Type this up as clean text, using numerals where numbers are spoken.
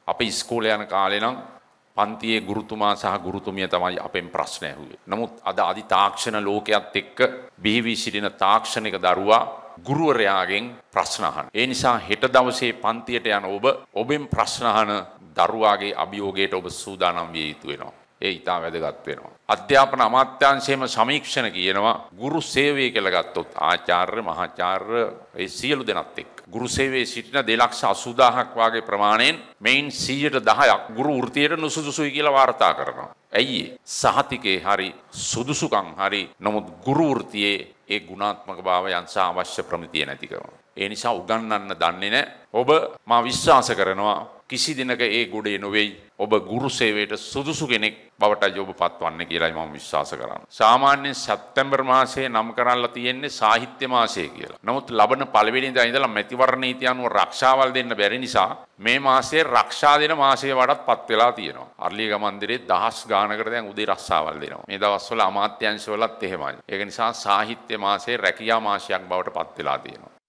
අපි ඉස්කෝලේ යන කාලේ නම් පන්තියේ ගුරුතුමා සහ ගුරුතුමිය තමයි අපෙන් ප්‍රශ්න ඇහුවේ. නමුත් අද අධි තාක්ෂණ ලෝකයක් එක්ක බිහි සිටින තාක්ෂණික දරුවා ගුරුවරයාගෙන් ප්‍රශ්න අහන. ඒ නිසා හෙට දවසේ පන්තියට යන ඔබෙන් ප්‍රශ්න අහන දරුවාගේ අභියෝගයට ඔබ සූදානම් විය යුතු වෙනවා. ඒ ඉතා වැදගත් වෙනවා. අධ්‍යාපන අමාත්‍යාංශයේම සමීක්ෂණ කියනවා ගුරු සේවය කියලා ගත්තොත් ආචාර්ය මහාචාර්ය ඒ සියලු දෙනාත් එක්ක ගුරු සේවයේ සිටින 2,80,000ක් වාගේ ප්‍රමාණයෙන් මෙයින් 10%ක් ගුරු වෘත්තියට නුසුදුසුයි කියලා වාර්තා කරනවා. ඇයි සහතිකේ හරි සුදුසුකම් හරි නමුත් ගුරු වෘත්තියේ ඒ ගුණාත්මක භාවයන් සහ අවශ්‍ය ප්‍රමිතිය නැතිකම. ඒ නිසා උගන්වන්න දන්නේ නැහැ. ඔබ මා විශ්වාස කරනවා කිසි දිනක ඒ ගොඩේ නොවේයි. ඔබ ගුරු සේවයට සුදුසු කෙනෙක් බවට ඔබ පත්වන්නේ කියලායි මම විශ්වාස කරන්නේ. සාමාන්‍යයෙන් සැප්තැම්බර් මාසයේ නම් කරලා තියෙන්නේ සාහිත්‍ය මාසය කියලා. නමුත් ලබන පළවෙනිදා ඉඳලා මැතිවරණ නීති අනුව රක්ෂාවල් දෙන්න බැරි නිසා මේ මාසයේ රක්ෂා දෙන මාසය වඩත් පත් වෙලා තියෙනවා. අර්ලියගම මන්දිරේ දහස් ගානකට දැන් උදේ රක්ෂාවල් දෙනවා. මේ දවස්වල අමාත්‍යාංශවලත් එහෙමයි. ඒක නිසා සාහිත්‍ය මාසයේ රැකියා මාසයක් බවට පත් වෙලා තියෙනවා.